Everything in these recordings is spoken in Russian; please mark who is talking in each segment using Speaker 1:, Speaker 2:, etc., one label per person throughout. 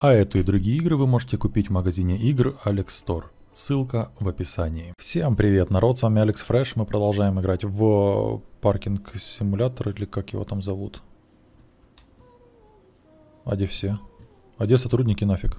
Speaker 1: А эту и другие игры вы можете купить в магазине игр Alex Store. Ссылка в описании. Всем привет, народ, с вами Алекс Fresh. Мы продолжаем играть в паркинг-симулятор, или как его там зовут. А где все? А где сотрудники нафиг?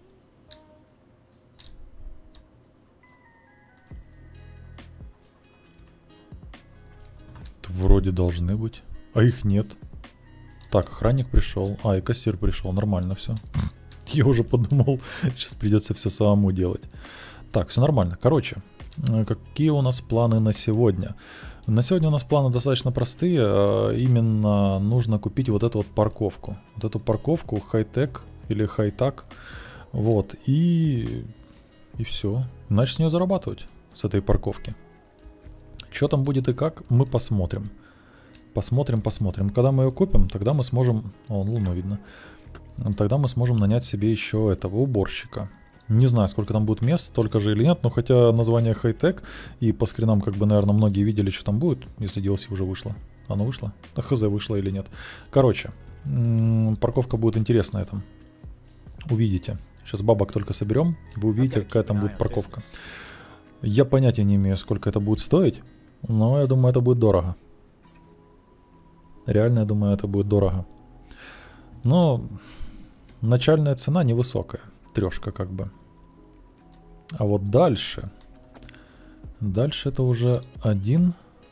Speaker 1: Вроде должны быть. А их нет. Так, охранник пришел. А, и кассир пришел. Нормально все. Я уже подумал, сейчас придется все самому делать. Так, все нормально. Короче, какие у нас планы на сегодня? На сегодня у нас планы достаточно простые. Именно нужно купить вот эту вот парковку. Вот эту парковку хай-тек или хай-так. Вот. И все. Начать с нее зарабатывать. С этой парковки. Что там будет и как, мы посмотрим. Посмотрим. Когда мы ее купим, тогда мы сможем... О, луну видно. Тогда мы сможем нанять себе еще этого уборщика. Не знаю, сколько там будет мест, столько же или нет, но хотя название хай-тек, и по скринам, как бы, наверное, многие видели, что там будет, если DLC уже вышло. Оно вышло? А хз, вышло или нет. Короче, парковка будет интересная там. Увидите. Сейчас бабок только соберем, вы увидите, какая там будет парковка. Я понятия не имею, сколько это будет стоить, но я думаю, это будет дорого. Реально, я думаю, это будет дорого. Но начальная цена невысокая. 3 как бы. А вот дальше. Дальше это уже один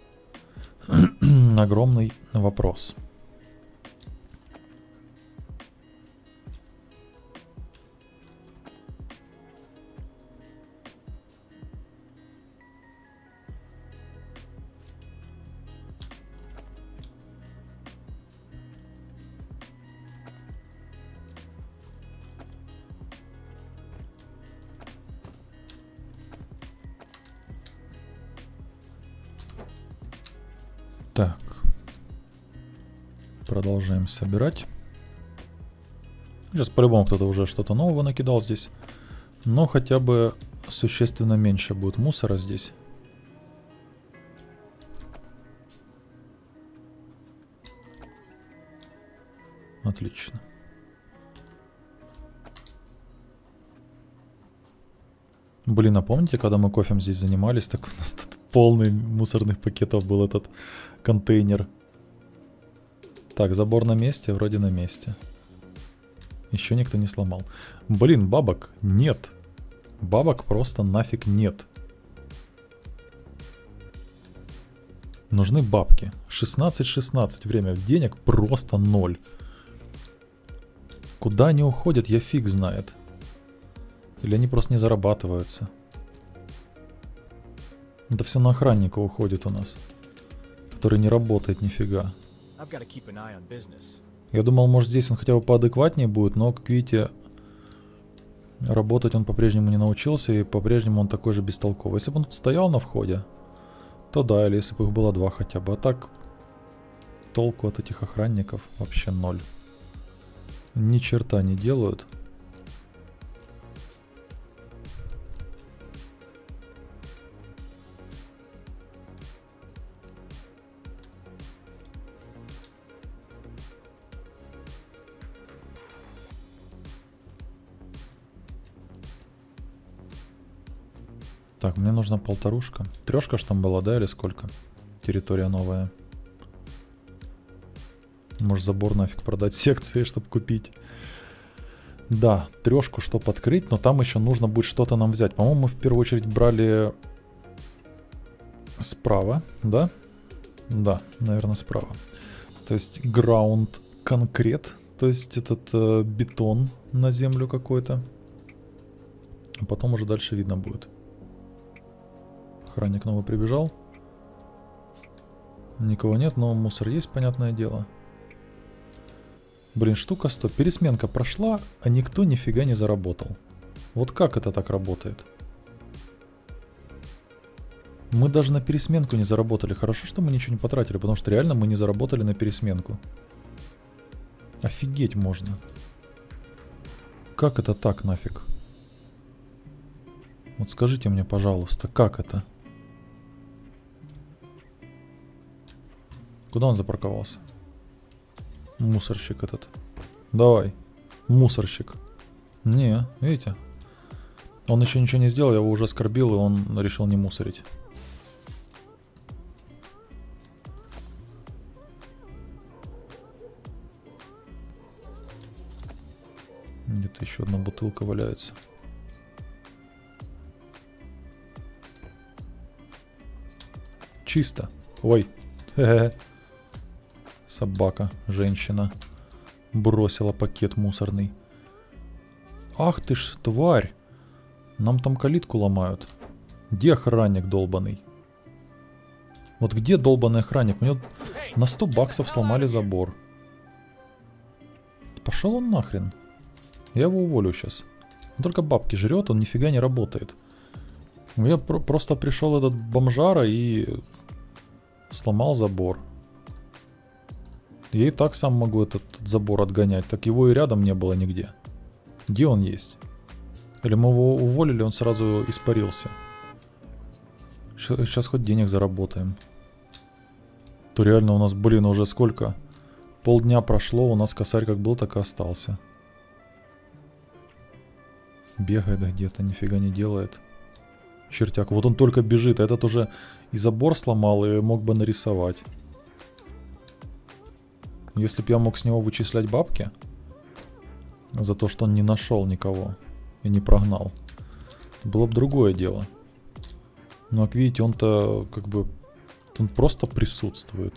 Speaker 1: огромный вопрос. Так. Продолжаем собирать. Сейчас по-любому кто-то уже что-то нового накидал здесь. Но хотя бы существенно меньше будет мусора здесь. Отлично. Блин, а помните, когда мы кофем здесь занимались, так у нас тут полный мусорных пакетов был этот контейнер. Так, забор на месте, вроде на месте. Еще никто не сломал. Блин, бабок нет. Бабок просто нафиг нет. Нужны бабки. 16:16 время. Денег просто 0. Куда они уходят, я фиг знает. Или они просто не зарабатываются. Это все на охранника уходит у нас. Который не работает нифига. Я думал, может, здесь он хотя бы поадекватнее будет, но, как видите, работать он по-прежнему не научился, и по-прежнему он такой же бестолковый. Если бы он тут стоял на входе, то да, или если бы их было 2 хотя бы. А так, толку от этих охранников вообще 0. Ни черта не делают. Так, мне нужна 1,5. 3 ж там была, да, или сколько? Территория новая. Может, забор нафиг продать секции, чтобы купить. Да, 3, чтобы открыть, но там еще нужно будет что-то нам взять. По-моему, мы в первую очередь брали справа, да? Да, наверное, справа. То есть ground конкрет, то есть этот бетон на землю какой-то. А потом уже дальше видно будет. Охранник новый прибежал. Никого нет, но мусор есть, понятное дело. Блин, штука 100. Пересменка прошла, а никто нифига не заработал. Вот как это так работает? Мы даже на пересменку не заработали. Хорошо, что мы ничего не потратили, потому что реально мы не заработали на пересменку. Офигеть можно. Как это так нафиг? Вот скажите мне, пожалуйста, как это? Куда он запарковался? Мусорщик этот. Давай, мусорщик. Не, видите? Он еще ничего не сделал, я его уже оскорбил, и он решил не мусорить. Где-то еще одна бутылка валяется. Чисто. Ой. Хе-хе. Собака, женщина. Бросила пакет мусорный. Ах ты ж, тварь. Нам там калитку ломают. Где охранник долбаный? Вот где долбаный охранник? Мне на 100 баксов сломали забор. Пошел он нахрен. Я его уволю сейчас. Он только бабки жрет, он нифига не работает. Я просто пришел этот бомжара и сломал забор. Я и так сам могу этот забор отгонять. Так его и рядом не было нигде. Где он есть? Или мы его уволили, он сразу испарился. Сейчас хоть денег заработаем. То реально у нас, блин, уже сколько? Полдня прошло, у нас косарь как был, так и остался. Бегает где-то, нифига не делает. Чертяк. Вот он только бежит, а этот уже и забор сломал, и мог бы нарисовать. Если бы я мог с него вычислять бабки за то, что он не нашел никого и не прогнал, было бы другое дело. Но, как видите, он-то как бы... Он просто присутствует.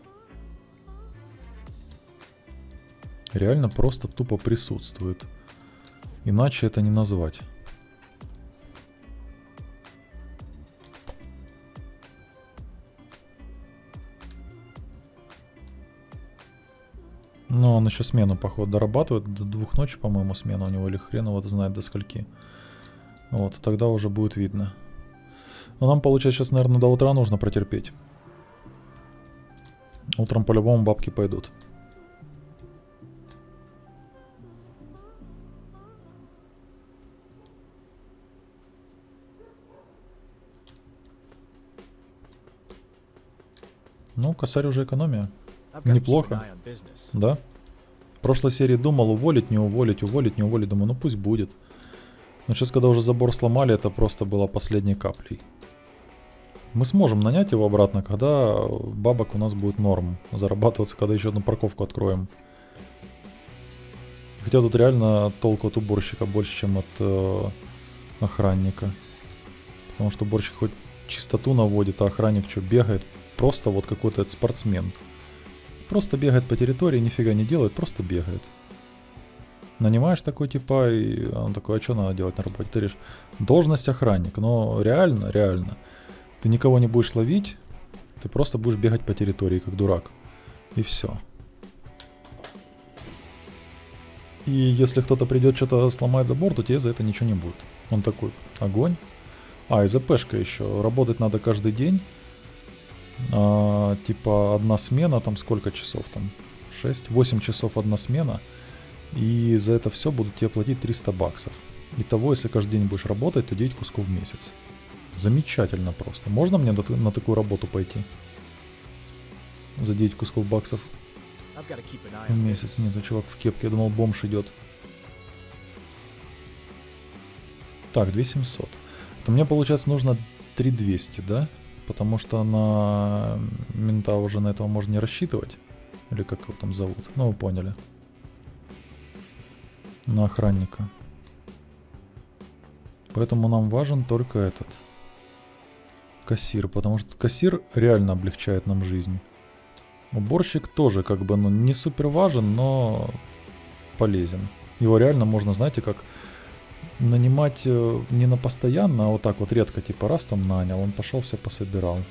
Speaker 1: Реально просто тупо присутствует. Иначе это не назвать. Но он еще смену, походу, дорабатывает. До 2 ночи, по-моему, смена у него. Или хрен его знает до скольки. Вот, тогда уже будет видно. Но нам, получается, сейчас, наверное, до утра нужно протерпеть. Утром по-любому бабки пойдут. Ну, косарь уже экономия. Неплохо. Да? В прошлой серии думал уволить, не уволить, уволить, не уволить. Думаю, ну пусть будет. Но сейчас, когда уже забор сломали, это просто было последней каплей. Мы сможем нанять его обратно, когда бабок у нас будет норм. Зарабатываться, когда еще одну парковку откроем. Хотя тут реально толку от уборщика больше, чем от охранника. Потому что уборщик хоть чистоту наводит, а охранник что, бегает? Просто вот какой-то спортсмен. Просто бегает по территории, нифига не делает, просто бегает. Нанимаешь такой типа, и он такой, а что надо делать на работе? Ты говоришь, должность охранник, но реально, ты никого не будешь ловить, ты просто будешь бегать по территории, как дурак. И все. И если кто-то придет, что-то сломает забор, то тебе за это ничего не будет. Он такой, огонь. А, и ЗПшка еще. Работать надо каждый день. Типа одна смена, там сколько часов там? 6-8 часов одна смена. И за это все будут тебе платить 300 баксов. Итого, если каждый день будешь работать, то 9 кусков в месяц. Замечательно просто. Можно мне на такую работу пойти? За 9 кусков баксов в месяц. Нет, чувак в кепке, я думал, бомж идет. Так, 2700. То мне, получается, нужно 3200, да? Потому что на мента уже на этого можно не рассчитывать. Или как его там зовут. Ну, вы поняли. На охранника. Поэтому нам важен только этот кассир. Потому что кассир реально облегчает нам жизнь. Уборщик тоже как бы, ну, не супер важен, но полезен. Его реально можно, знаете, как... нанимать не на постоянно, а вот так вот редко, типа раз там нанял, он пошел все пособирал.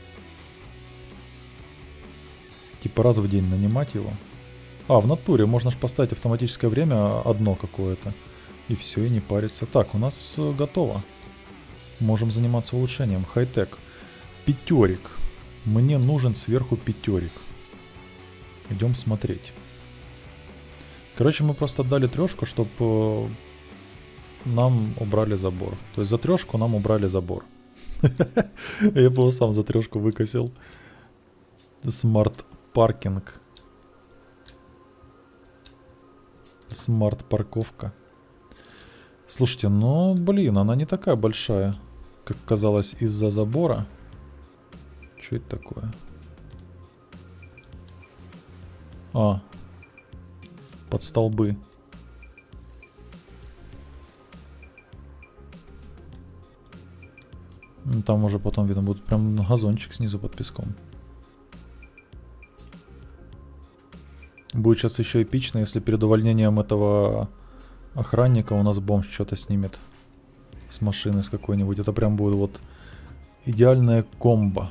Speaker 1: Типа раз в день нанимать его. А, в натуре можно же поставить автоматическое время одно какое-то. И все, и не париться. Так, у нас готово. Можем заниматься улучшением. Хай-тек. Пятерик. Мне нужен сверху пятерик. Идем смотреть. Короче, мы просто отдали трешку, чтобы... нам убрали забор. То есть за трешку нам убрали забор. Я бы сам за трешку выкосил. Смарт паркинг. Смарт парковка. Слушайте, ну, блин, она не такая большая, как казалось из-за забора. Что это такое? А, под столбы. Ну, там уже потом видно будет прям газончик снизу под песком. Будет сейчас еще эпично, если перед увольнением этого охранника у нас бомж что-то снимет с машины с какой-нибудь. Это прям будет вот идеальная комбо.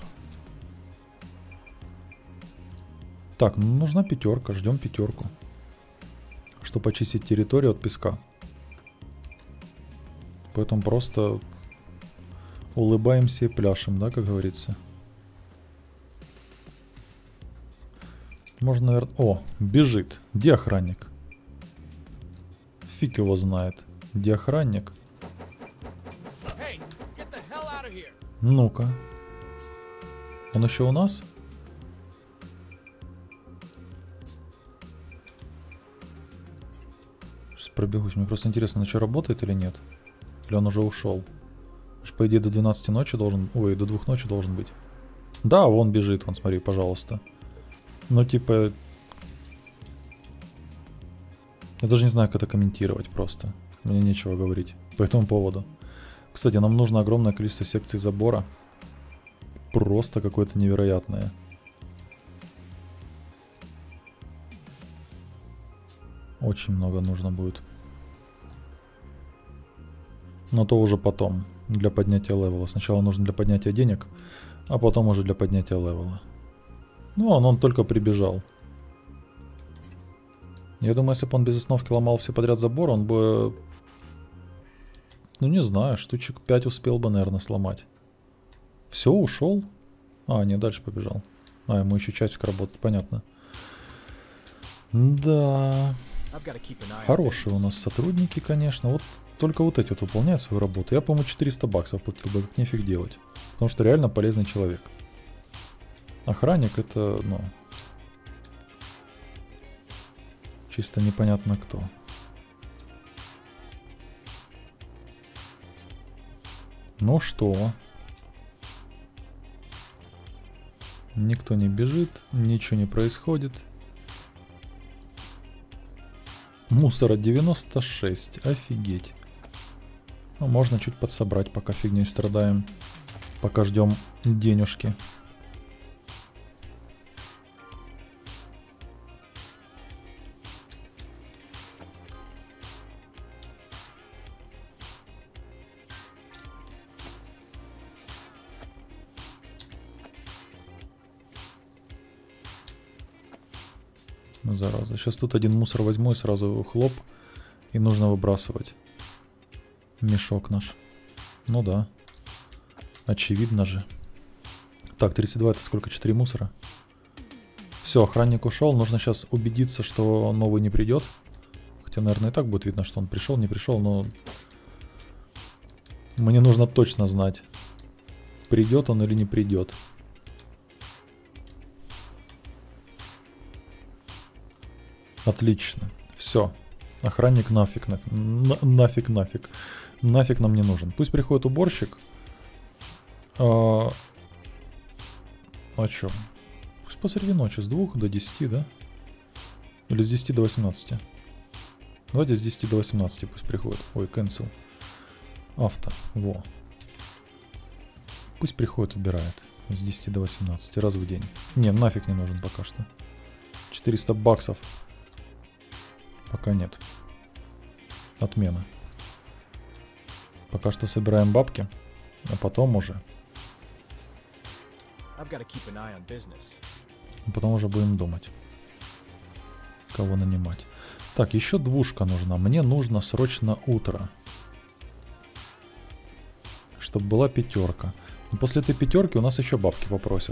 Speaker 1: Так, ну нужна пятерка, ждем пятерку, чтобы очистить территорию от песка. Поэтому просто улыбаемся и пляшем, да, как говорится. Можно, наверное... О, бежит. Где охранник? Фиг его знает. Где охранник? Ну-ка. Он еще у нас? Сейчас пробегусь. Мне просто интересно, он еще работает или нет? Или он уже ушел? По идее, до 12 ночи должен... Ой, до 2 ночи должен быть. Да, вон бежит, вон, смотри, пожалуйста. Ну, типа... Я даже не знаю, как это комментировать просто. Мне нечего говорить по этому поводу. Кстати, нам нужно огромное количество секций забора. Просто какое-то невероятное. Очень много нужно будет. Но то уже потом. Для поднятия левела. Сначала нужно для поднятия денег, а потом уже для поднятия левела. Ну, он только прибежал. Я думаю, если бы он без остановки ломал все подряд забор, он бы... Ну, не знаю, штучек 5 успел бы, наверное, сломать. Все, ушел? А, не, дальше побежал. А, ему еще часик работать, понятно. Да. Хорошие у нас сотрудники, конечно. Вот только вот эти вот выполняют свою работу. Я, по-моему, 400 баксов платил бы, как нефиг делать. Потому что реально полезный человек. Охранник это, ну... Чисто непонятно кто. Ну что? Никто не бежит, ничего не происходит. Мусора 96, офигеть. Ну, можно чуть подсобрать, пока фигней страдаем. Пока ждем денежки. Зараза. Сейчас тут один мусор возьму и сразу хлоп. И нужно выбрасывать. Мешок наш. Ну да. Очевидно же. Так, 32 это сколько? 4 мусора? Все, охранник ушел. Нужно сейчас убедиться, что новый не придет. Хотя, наверное, и так будет видно, что он пришел, не пришел, но... Мне нужно точно знать, придет он или не придет. Отлично. Все. Охранник нафиг, нафиг. Нафиг нам не нужен. Пусть приходит уборщик. А чё? Пусть посреди ночи с 2 до 10, да? Или с 10 до 18. Давайте с 10 до 18 пусть приходит. Ой, cancel. Авто. Во. Пусть приходит, убирает. С 10 до 18. Раз в день. Не, нафиг не нужен пока что. 400 баксов. Пока нет. Отмена. Пока что собираем бабки, а потом уже. А потом уже будем думать, кого нанимать. Так, еще двушка нужна. Мне нужно срочно утро. Чтобы была пятерка. Но после этой пятерки у нас еще бабки попросят.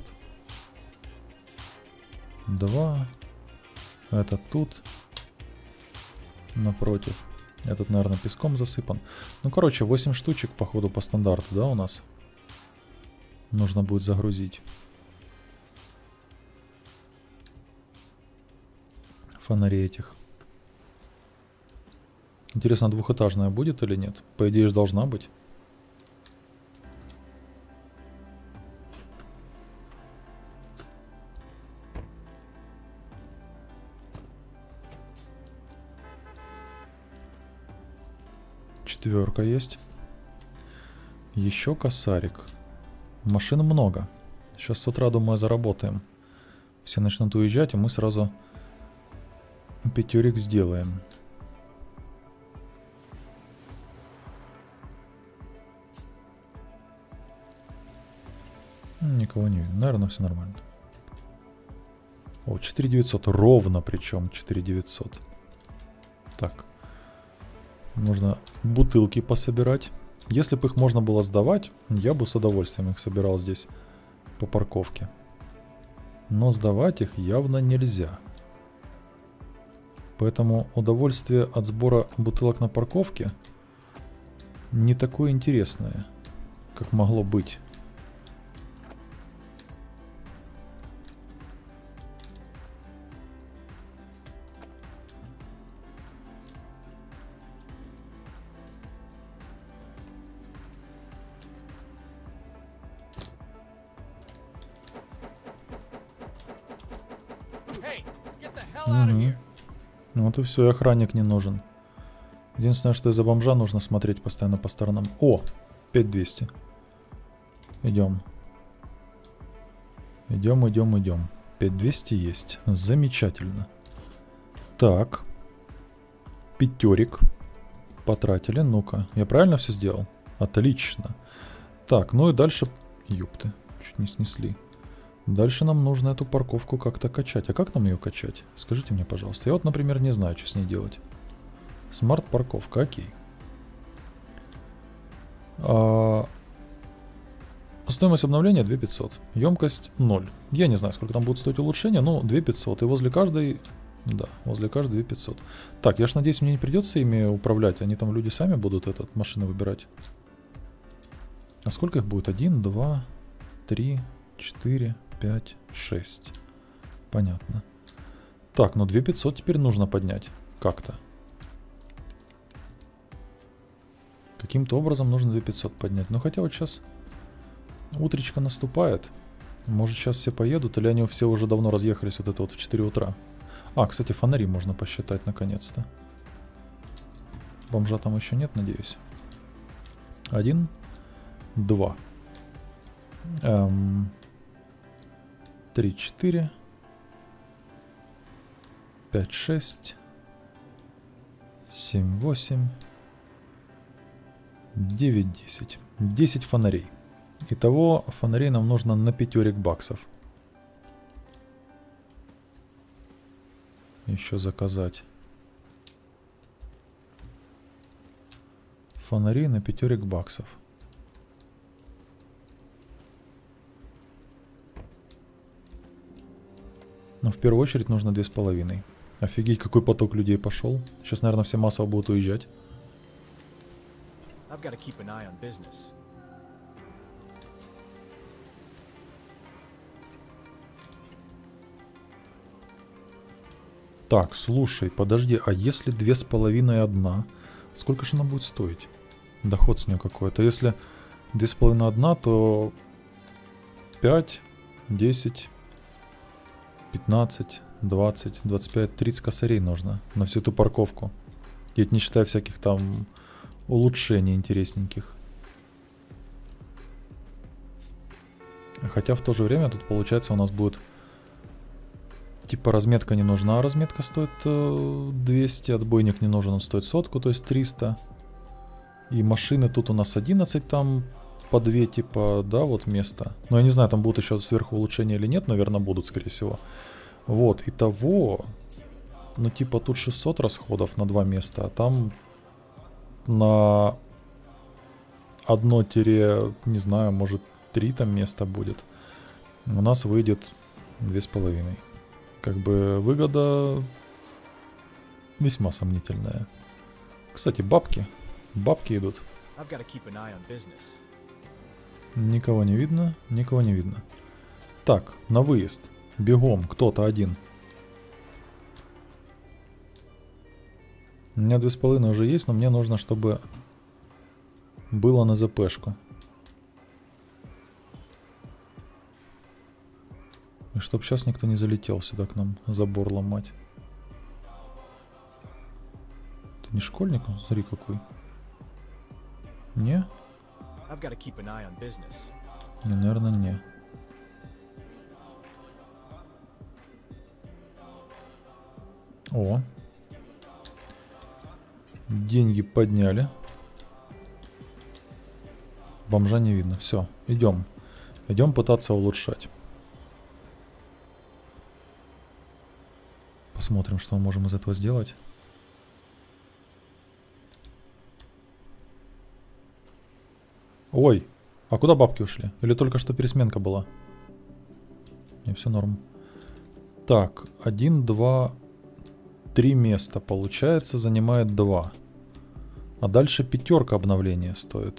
Speaker 1: 2. Это тут. Напротив. Этот, наверное, песком засыпан. Ну, короче, 8 штучек, походу, по стандарту, да, у нас? Нужно будет загрузить. Фонари этих. Интересно, двухэтажная будет или нет? По идее же должна быть. Четверка есть. Еще косарик. Машин много. Сейчас с утра, думаю, заработаем. Все начнут уезжать, и мы сразу пятерик сделаем. Никого не видно. Наверное, все нормально. О, 4900. Ровно причем 4900. Так. Нужно бутылки пособирать. Если бы их можно было сдавать, я бы с удовольствием их собирал здесь по парковке. Но сдавать их явно нельзя. Поэтому удовольствие от сбора бутылок на парковке не такое интересное, как могло быть. Вот и все, и охранник не нужен. Единственное, что из-за бомжа нужно смотреть постоянно по сторонам. О, 5200. Идем. Идем, идем, идем. 5200 есть. Замечательно. Так. Пятерик. Потратили. Ну-ка. Я правильно все сделал? Отлично. Так, ну и дальше... Ёпты. Чуть не снесли. Дальше нам нужно эту парковку как-то качать. А как нам ее качать? Скажите мне, пожалуйста. Я вот, например, не знаю, что с ней делать. Смарт-парковка, окей. Стоимость обновления 2500. Емкость 0. Я не знаю, сколько там будет стоить улучшение, но 2500. И возле каждой... Да, возле каждой 2500. Так, я ж надеюсь, мне не придется ими управлять. Они там люди сами будут машины выбирать. А сколько их будет? 1, 2, 3, 4... 5, 6. Понятно. Так, ну 2500 теперь нужно поднять. Как-то. Каким-то образом нужно 2500 поднять. Но хотя вот сейчас утречко наступает. Может сейчас все поедут, или они все уже давно разъехались вот это вот в 4 утра. А, кстати, фонари можно посчитать наконец-то. Бомжа там еще нет, надеюсь. 1, 2. 3, 4, 5, 6, 7, 8, 9, 10. 10 фонарей. Итого фонарей нам нужно на 5 баксов. Еще заказать. Фонарей на 5 баксов. Но в первую очередь нужно 2,5. Офигеть, какой поток людей пошел. Сейчас, наверное, все массово будут уезжать. Так, слушай, подожди, а если 2,5 одна, сколько же она будет стоить? Доход с нее какой-то. Если 2,5 одна, то 5, 10... 15, 20, 25, 30 косарей нужно на всю эту парковку. И это не считая всяких там улучшений интересненьких. Хотя в то же время тут получается у нас будет... Типа разметка не нужна, разметка стоит 200, отбойник не нужен, он стоит 100, то есть 300. И машины тут у нас 11 там по 2 типа, да, вот место. Но я не знаю, там будут еще сверху улучшения или нет, наверное, будут, скорее всего. Вот, итого, ну типа тут 600 расходов на 2 места, а там на 1, не знаю, может 3 там места будет. У нас выйдет 2,5. Как бы выгода весьма сомнительная. Кстати, бабки. Бабки идут. Никого не видно, никого не видно. Так, на выезд. Бегом, кто-то один. У меня 2,5 уже есть, но мне нужно, чтобы было на ЗПшку. И чтоб сейчас никто не залетел сюда к нам забор ломать. Ты не школьник? Смотри какой. Не? Не, наверное, не. О. Деньги подняли. Бомжа не видно. Все, идем. Идем пытаться улучшать. Посмотрим, что мы можем из этого сделать. Ой, а куда бабки ушли? Или только что пересменка была? Не, все норм. Так, 1, 2, 3 места, получается, занимает 2. А дальше 5 обновления стоит.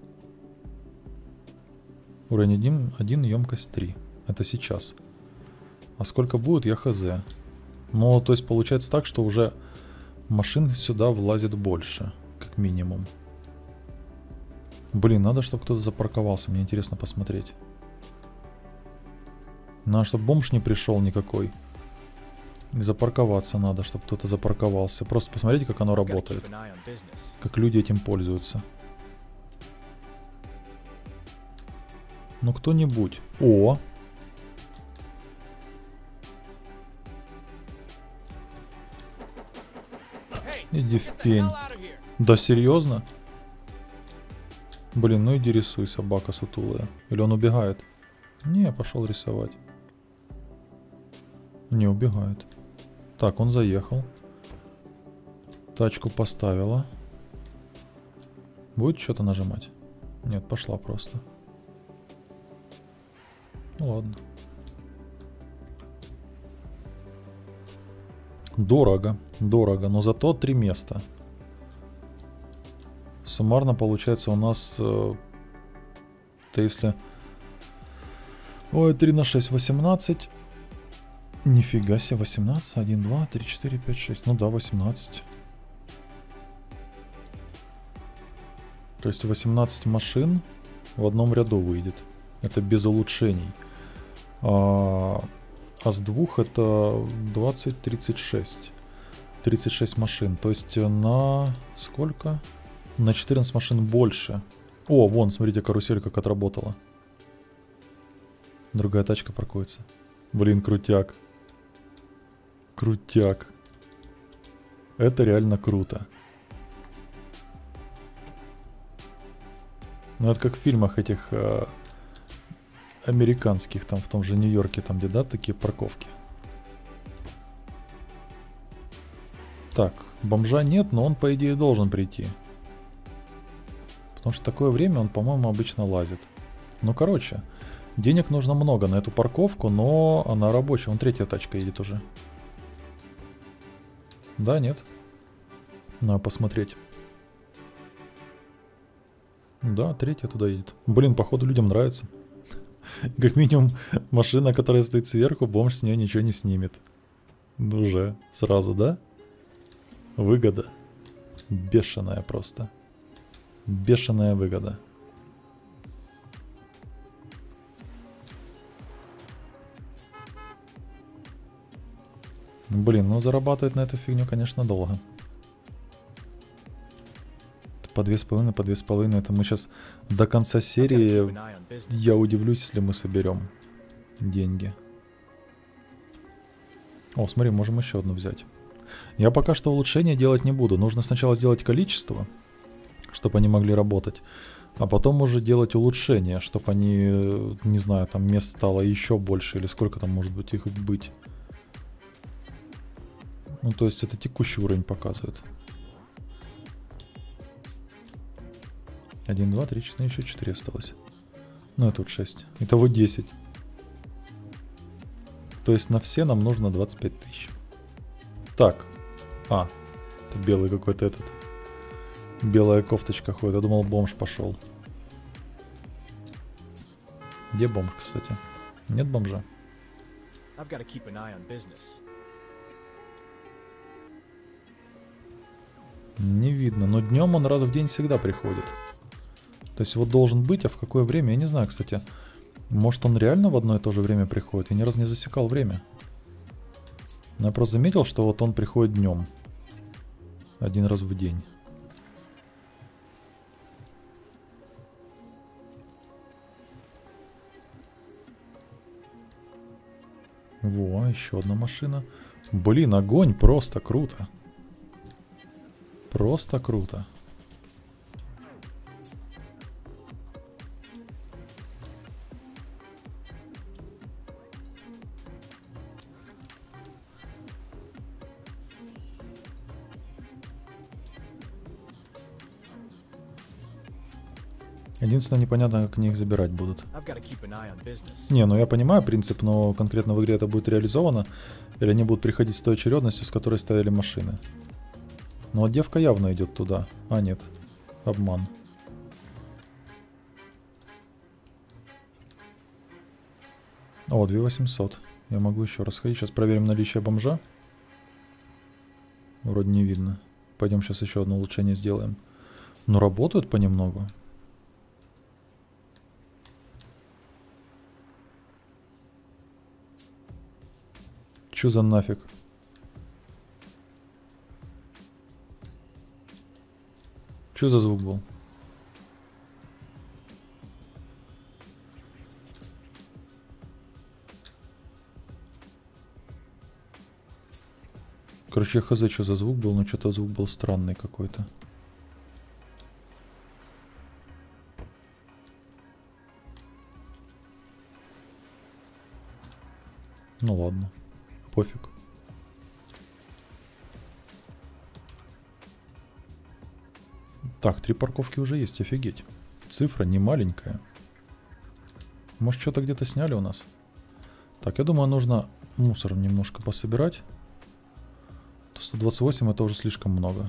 Speaker 1: Уровень 1, емкость 3. Это сейчас. А сколько будет, я хз. Ну, то есть получается так, что уже машин сюда влазит больше, как минимум. Блин, надо, чтобы кто-то запарковался. Мне интересно посмотреть. Надо, чтобы бомж не пришел никакой. И запарковаться надо, чтобы кто-то запарковался. Просто посмотрите, как оно работает. Как люди этим пользуются. Ну, кто-нибудь. О! Иди в пень. Да серьезно? Блин, ну иди рисуй, собака сутулая. Или он убегает? Не, пошел рисовать. Не убегает. Так, он заехал. Тачку поставила. Будет что-то нажимать? Нет, пошла просто. Ну ладно. Дорого, дорого, но зато 3 места. Суммарно получается у нас, то если... Ой, 3 на 6, 18. Нифига себе, 18. 1, 2, 3, 4, 5, 6. Ну да, 18. То есть 18 машин в одном ряду выйдет. Это без улучшений. А с двух это 20, 36. 36 машин. То есть на сколько? На 14 машин больше. О, вон, смотрите, карусель как отработала. Другая тачка паркуется. Блин, крутяк. Крутяк. Это реально круто. Ну, это как в фильмах этих американских, там в том же Нью-Йорке, там где, да, такие парковки. Так, бомжа нет, но он, по идее, должен прийти. Потому что в такое время он, по-моему, обычно лазит. Ну, короче, денег нужно много на эту парковку, но она рабочая. Вон третья тачка едет уже. Да, нет? Надо посмотреть. Да, третья туда едет. Блин, походу людям нравится. Как минимум, машина, которая стоит сверху, бомж с нее ничего не снимет. Уже сразу, да? Выгода. Бешеная просто. Бешеная выгода. Блин, ну зарабатывать на эту фигню, конечно, долго. По 2,5, по 2,5. Это мы сейчас до конца серии... Я удивлюсь, если мы соберем деньги. О, смотри, можем еще одну взять. Я пока что улучшения делать не буду. Нужно сначала сделать количество, чтобы они могли работать. А потом уже делать улучшения, чтобы они, не знаю, там мест стало еще больше. Или сколько там может быть их быть. Ну, то есть это текущий уровень показывает. 1, 2, 3, 4, еще 4 осталось. Ну, и тут 6. Итого 10. То есть на все нам нужно 25 тысяч. Так. А, это белый какой-то этот. Белая кофточка ходит. Я думал, бомж пошел. Где бомж, кстати? Нет бомжа. Не видно, но днем он раз в день всегда приходит. То есть вот должен быть, а в какое время, я не знаю, кстати. Может он реально в одно и то же время приходит? Я ни разу не засекал время. Но я просто заметил, что вот он приходит днем. Один раз в день. Во, еще одна машина. Блин, огонь, просто круто. Просто круто. Единственное, непонятно, как они их забирать будут. Не, ну я понимаю принцип, но конкретно в игре это будет реализовано. Или они будут приходить с той очередностью, с которой ставили машины. Ну а девка явно идет туда. А, нет. Обман. О, 2800. Я могу еще раз ходить. Сейчас проверим наличие бомжа. Вроде не видно. Пойдем сейчас еще одно улучшение сделаем. Но работают понемногу. Чё за нафиг? Чё за звук был? Короче, я хз, что за звук был, но что-то звук был странный какой-то. Ну ладно, пофиг. Так, 3 парковки уже есть, офигеть. Цифра не маленькая. Может, что-то где-то сняли у нас? Так, я думаю, нужно мусор немножко пособирать. 128 это уже слишком много.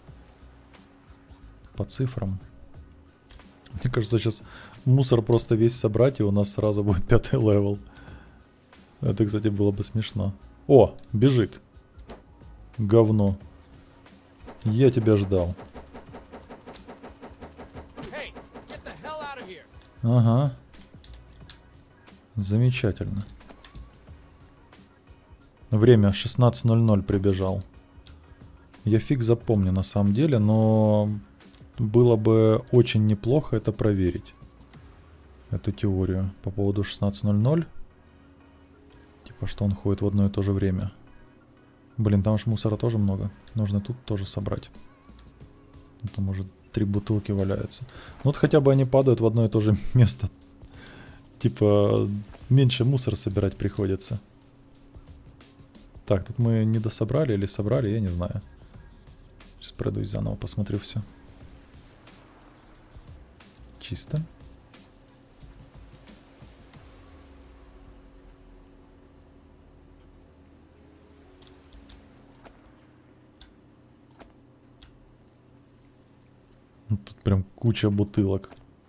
Speaker 1: По цифрам. Мне кажется, сейчас мусор просто весь собрать, и у нас сразу будет 5-й левел. Это, кстати, было бы смешно. О, бежит. Говно. Я тебя ждал. Ага. Замечательно. Время 16:00 прибежал. Я фиг запомню на самом деле, но было бы очень неплохо это проверить. Эту теорию по поводу 16:00. Типа, что он ходит в одно и то же время. Блин, там же мусора тоже много. Нужно тут тоже собрать. Там уже 3 бутылки валяются. Ну вот хотя бы они падают в одно и то же место. Типа, меньше мусора собирать приходится. Так, тут мы не дособрали или собрали, я не знаю. Сейчас пройдусь заново, посмотрю все. Чисто. Тут прям куча бутылок.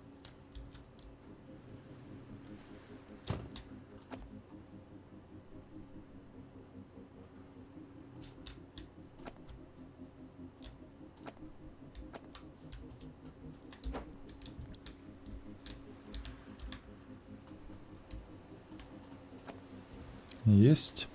Speaker 1: Есть.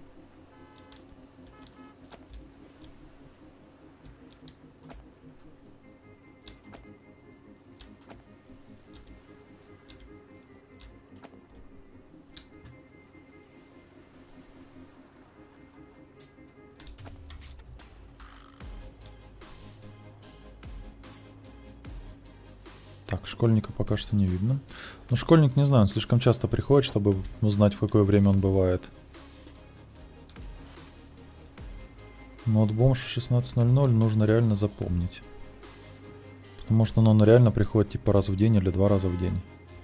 Speaker 1: Так, школьника пока что не видно. Но школьник, не знаю, он слишком часто приходит, чтобы узнать, в какое время он бывает. Но вот бомж в 16:00 нужно реально запомнить. Потому что он реально приходит типа раз в день или 2 раза в день.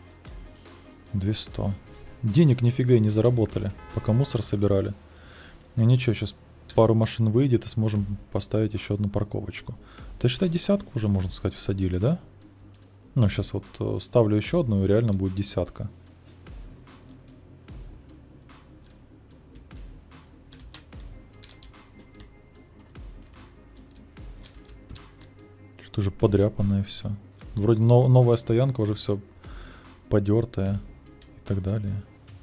Speaker 1: 200. Денег нифига и не заработали, пока мусор собирали. Ну ничего, сейчас пару машин выйдет и сможем поставить еще одну парковочку. То считай, 10 уже, можно сказать, всадили, да? Ну, сейчас вот ставлю еще одну, и реально будет 10. Что же подряпанное все. Вроде новая стоянка, уже все подертая и так далее.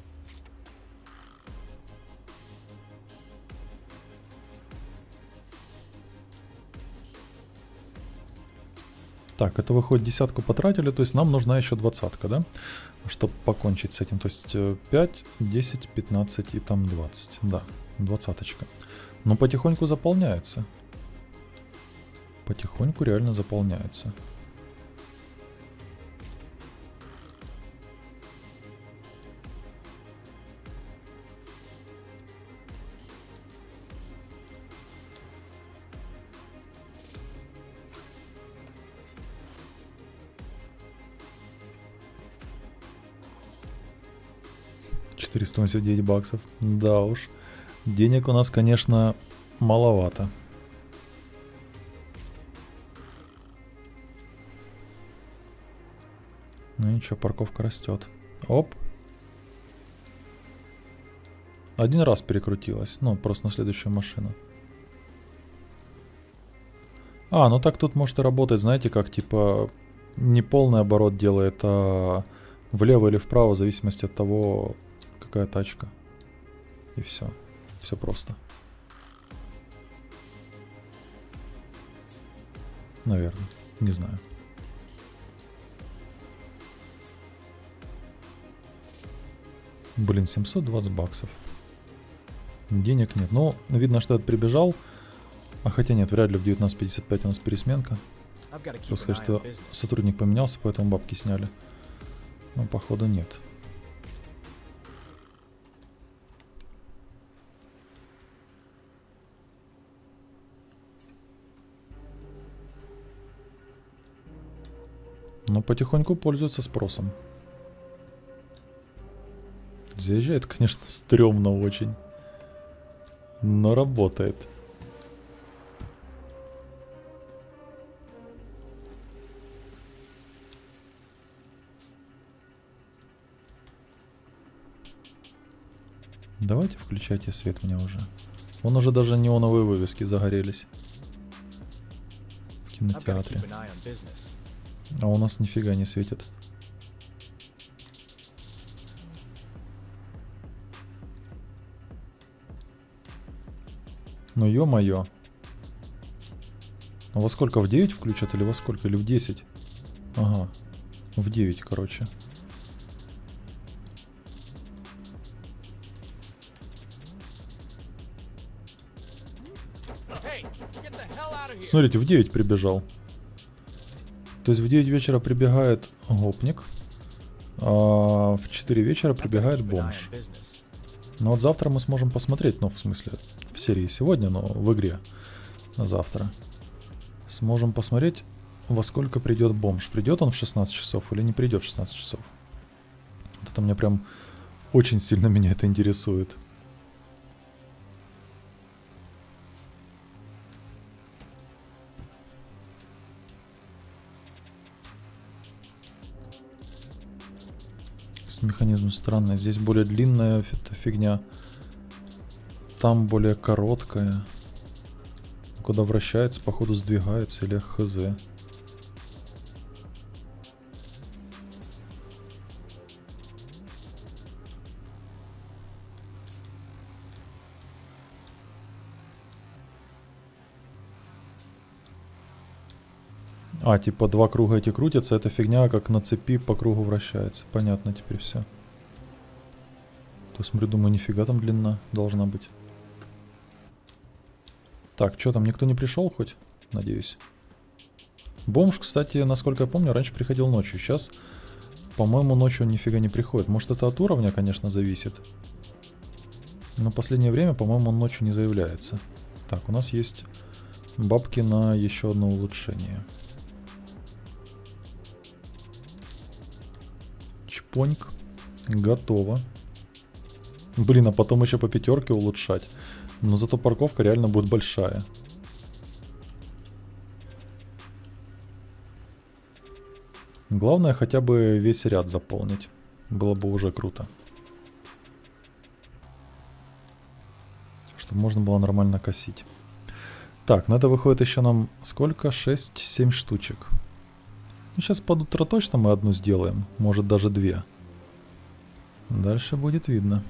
Speaker 1: Так, это выходит, десятку потратили, то есть нам нужна еще двадцатка, да? Чтобы покончить с этим. То есть 5, 10, 15 и там 20. Да, двадцаточка. Но потихоньку заполняется. Потихоньку реально заполняется. $489. Да уж. Денег у нас, конечно, маловато. Ну ничего, парковка растет. Оп. Один раз перекрутилась. Ну, просто на следующую машину. А, ну так тут может и работать, знаете, как типа не полный оборот делает, а влево или вправо, в зависимости от того, какая тачка. И все. Все просто. Наверное. Не знаю. Блин, $720. Денег нет. Ну, видно, что этот прибежал. А хотя нет, вряд ли в 19:55 у нас пересменка. Просто сказать, что сотрудник поменялся, поэтому бабки сняли. Но походу нет. Но потихоньку пользуется спросом. Заезжает, конечно, стрёмно очень. Но работает. Давайте включайте свет мне уже. Вон уже даже неоновые вывески загорелись. В кинотеатре. А у нас нифига не светит. Ну ё-моё. А во сколько? В 9 включат или во сколько? Или в 10? Ага. В 9, короче. Смотрите, в 9 прибежал. То есть в 9 вечера прибегает гопник, а в 4 вечера прибегает бомж. Но вот завтра мы сможем посмотреть, ну в смысле в серии сегодня, но в игре на завтра. Сможем посмотреть, во сколько придет бомж. Придет он в 16 часов или не придет в 16 часов. Вот это мне прям очень сильно меня это интересует. Механизм странный. Здесь более длинная фигня. Там более короткая. Куда вращается, походу сдвигается или хз. А, типа два круга эти крутятся, эта фигня как на цепи по кругу вращается. Понятно теперь все. То смотрю, думаю, нифига там длина должна быть. Так, что там, никто не пришел хоть? Надеюсь. Бомж, кстати, насколько я помню, раньше приходил ночью. Сейчас, по-моему, ночью он нифига не приходит. Может, это от уровня, конечно, зависит. Но в последнее время, по-моему, он ночью не заявляется. Так, у нас есть бабки на еще одно улучшение. Чпоньк. Готово. Блин, а потом еще по пятерке улучшать. Но зато парковка реально будет большая. Главное хотя бы весь ряд заполнить. Было бы уже круто. Чтобы можно было нормально косить. Так, на это выходит еще нам сколько? 6-7 штучек. Ну, сейчас под утро точно мы одну сделаем. Может даже 2. Дальше будет видно.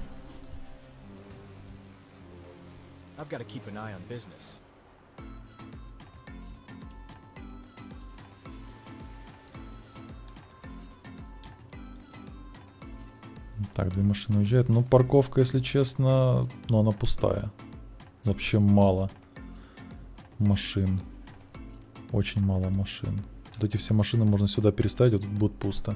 Speaker 1: Так, 2 машины уезжают. Ну, парковка, если честно, но она пустая. Вообще мало машин. Очень мало машин. Вот эти все машины можно сюда переставить, вот тут будет пусто.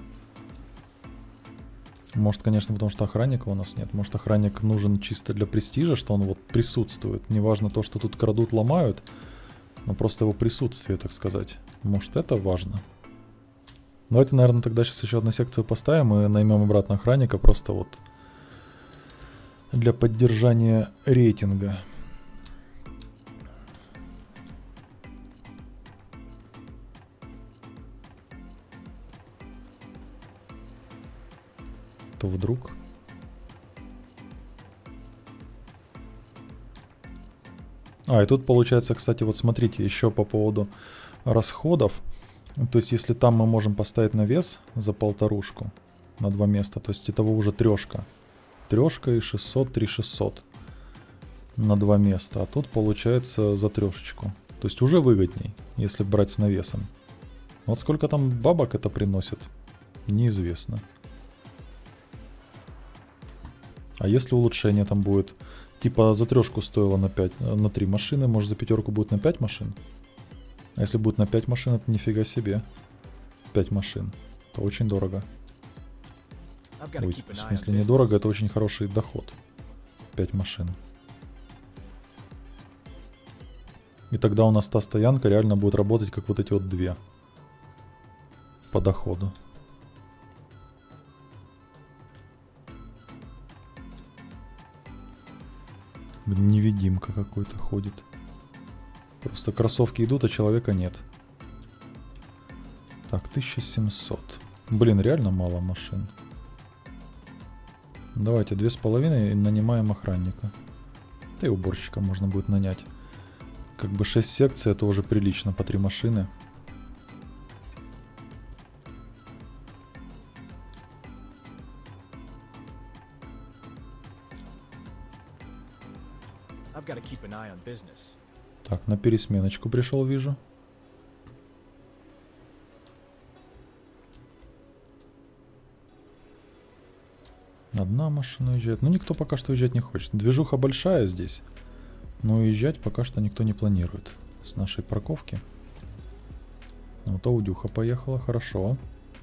Speaker 1: Может, конечно, потому что охранника у нас нет. Может, охранник нужен чисто для престижа, что он вот присутствует. Неважно то, что тут крадут, ломают, но просто его присутствие, так сказать. Может, это важно. Давайте, наверное, тогда сейчас еще одну секцию поставим и наймем обратно охранника, просто вот для поддержания рейтинга. То вдруг... И тут получается, кстати, вот смотрите, еще по поводу расходов. То есть, если там мы можем поставить навес за 1500 на 2 места, то есть, итого уже 3. 3 и 600, 3600 на 2 места. А тут получается за 3. То есть, уже выгодней, если брать с навесом. Вот сколько там бабок это приносит, неизвестно. А если улучшение там будет, типа за 3 стоило на 3 машины, может за 5 будет на 5 машин? А если будет на 5 машин, это нифига себе. 5 машин. Это очень дорого. Ой, в смысле недорого, это очень хороший доход. 5 машин. И тогда у нас та стоянка реально будет работать, как вот эти вот 2. По доходу. Невидимка какой-то ходит. Просто кроссовки идут, а человека нет. Так, 1700. Блин, реально мало машин. Давайте 2,5 и нанимаем охранника. Да и уборщика можно будет нанять. Как бы 6 секций, это уже прилично, по 3 машины. Так, на пересменочку пришел, вижу. Одна машина уезжает. Ну, никто пока что уезжать не хочет. Движуха большая здесь. Но уезжать пока что никто не планирует. С нашей парковки. Вот Аудюха поехала, хорошо.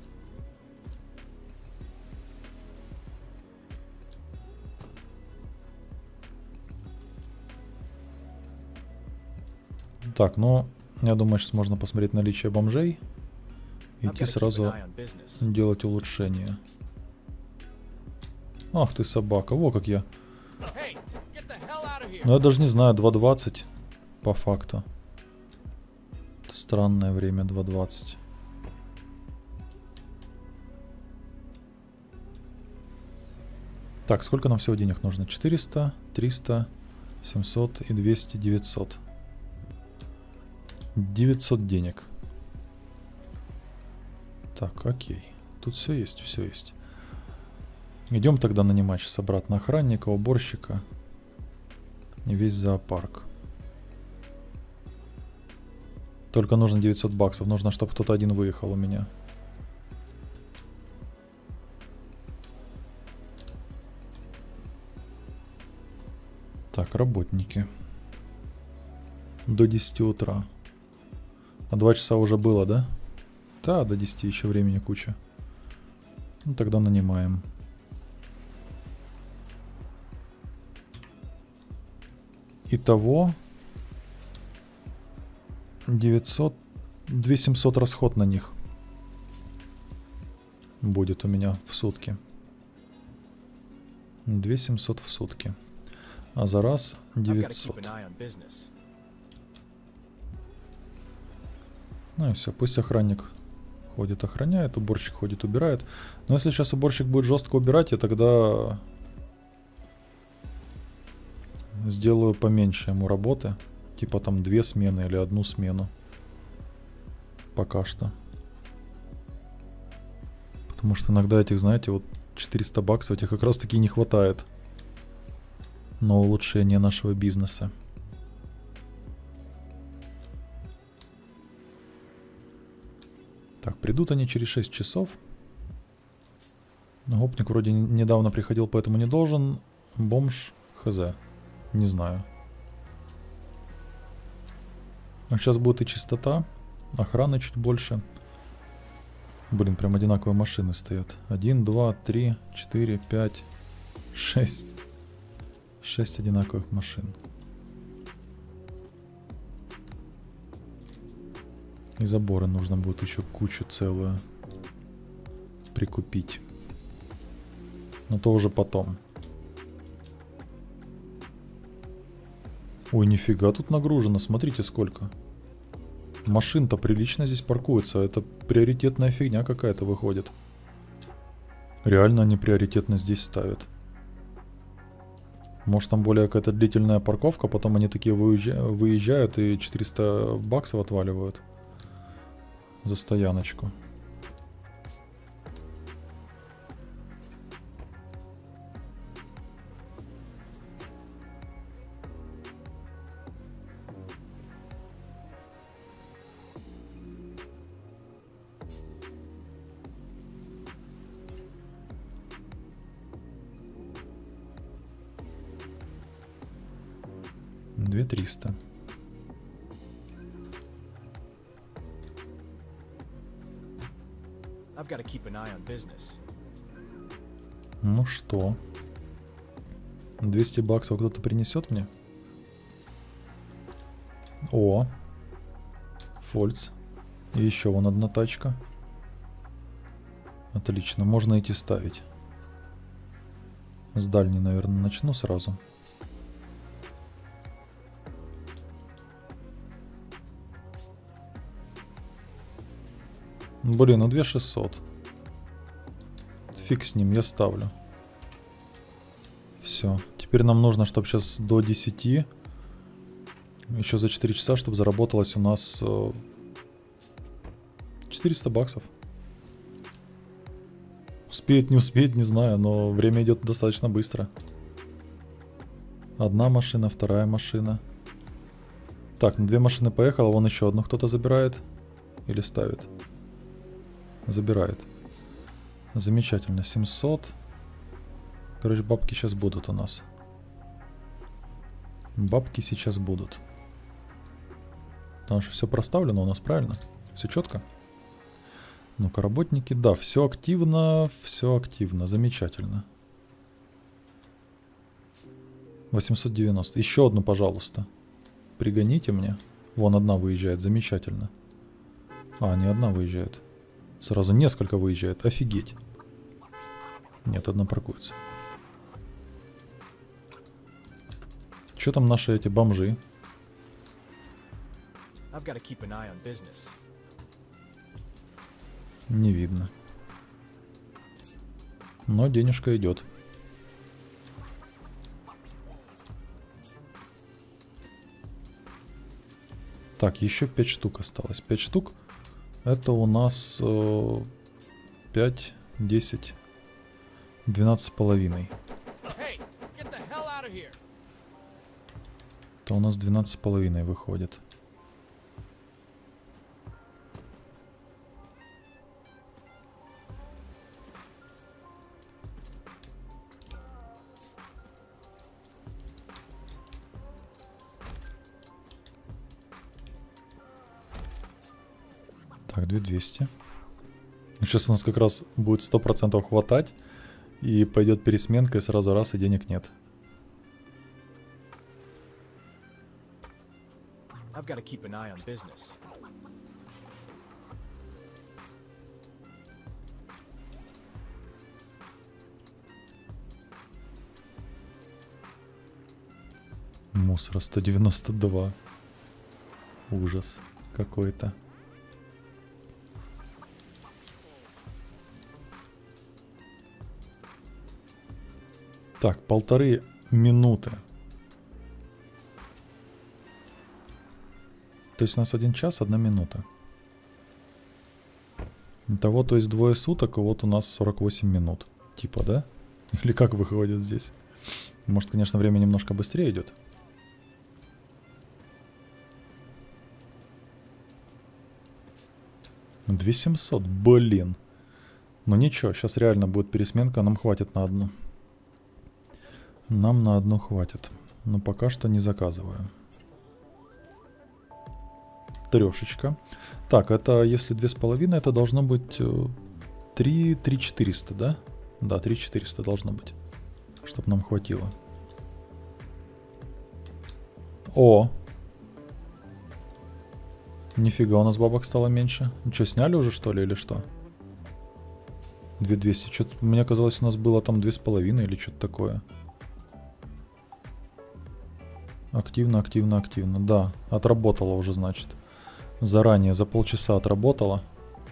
Speaker 1: Так, ну, я думаю, сейчас можно посмотреть наличие бомжей. Идти сразу делать улучшения. Ах ты собака, во как я. Ну я даже не знаю, 2:20 по факту. Это странное время, 2:20. Так, сколько нам всего денег нужно? 400, 300, 700 и 200, 900. 900 денег. Так, окей. Тут все есть, все есть. Идем тогда нанимать сейчас обратно охранника, уборщика и весь зоопарк. Только нужно 900 баксов. Нужно, чтобы кто-то один выехал у меня. Так, работники. До 10 утра. А 2 часа уже было, да? Да, до 10 еще времени куча. Ну, тогда нанимаем. Итого 900, 2700 расход на них будет у меня в сутки. 2700 в сутки. А за раз 900. Ну и все, пусть охранник ходит, охраняет, уборщик ходит, убирает. Но если сейчас уборщик будет жестко убирать, я тогда сделаю поменьше ему работы. типа там 2 смены или 1 смену. Пока что. Потому что иногда этих, знаете, вот 400 баксов этих как раз таки не хватает на улучшение нашего бизнеса. Так, придут они через 6 часов. Гопник вроде недавно приходил, поэтому не должен. Бомж, хз. Не знаю. А сейчас будет и чистота. Охраны чуть больше. Блин, прям одинаковые машины стоят. 1, 2, 3, 4, 5, 6. 6 одинаковых машин. И заборы нужно будет еще кучу целую прикупить. Но то уже потом. Ой, нифига тут нагружено. Смотрите сколько. Машин-то прилично здесь паркуется. Это приоритетная фигня какая-то выходит. Реально они приоритетно здесь ставят. Может там более какая-то длительная парковка, потом они такие выезжают и 400 баксов отваливают за стояночку. Две 300. Ну что? 200 баксов кто-то принесет мне? О! Фольц. И еще вон одна тачка. Отлично, можно идти ставить. С дальней, наверное, начну сразу. Блин, ну 2600. Фиг с ним, я ставлю. Все. Теперь нам нужно, чтобы сейчас до 10. Еще за 4 часа, чтобы заработалось у нас 400 баксов. Успеет, не успеет, не знаю, но время идет достаточно быстро. Одна машина, вторая машина. Так, ну 2 машины поехало, вон еще одну кто-то забирает. Или ставит. Забирает. Замечательно. 700. Короче, бабки сейчас будут у нас. Бабки сейчас будут. Потому что все проставлено у нас, правильно? Все четко? Ну-ка, работники. Да, все активно. Все активно. Замечательно. 890. Еще одну, пожалуйста. Пригоните мне. Вон одна выезжает. Замечательно. А, не одна выезжает. Сразу несколько выезжает. Офигеть. Нет, одна паркуется. Что там наши эти бомжи? Не видно. Но денежка идет. Так, еще 5 штук осталось. 5 штук. Это у нас 5, 10, 12,5. Это у нас 12,5 выходит. Так, 2200. Сейчас у нас как раз будет 100% хватать. И пойдет пересменка, и сразу раз, и денег нет. Мусора 192. Ужас какой-то. Так, 1,5 минуты. То есть у нас 1 час, 1 минута. Итого, то есть 2 суток, и вот у нас 48 минут. Типа, да? Или как выходит здесь? Может, конечно, время немножко быстрее идет. $2700, блин. Ну ничего, сейчас реально будет пересменка, нам хватит на одну. Нам на одну хватит. Но пока что не заказываю. Трешечка. Так, это если 2,5, это должно быть 3,400, да? Да, 3,400 должно быть. Чтобы нам хватило. О! Нифига, у нас бабок стало меньше. Ну что, сняли уже, что ли, или что? 2200. Что-то, мне казалось, у нас было там 2,5 или что-то такое. Активно, активно, активно. Да, отработала уже, значит. Заранее, за полчаса отработала.